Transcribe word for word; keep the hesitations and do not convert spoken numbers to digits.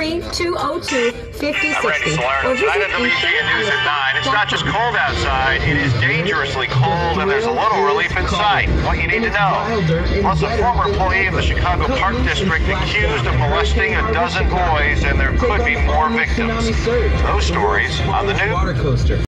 three, two oh two, five oh I'm Randy six oh. Salerno. Tonight at W G N News at nine, it's not just cold outside, it is dangerously cold, and there's a little relief in sight. What you need to know. Plus, a former employee of the Chicago Park District accused of molesting a dozen boys, and there could be more victims. Those stories on the news.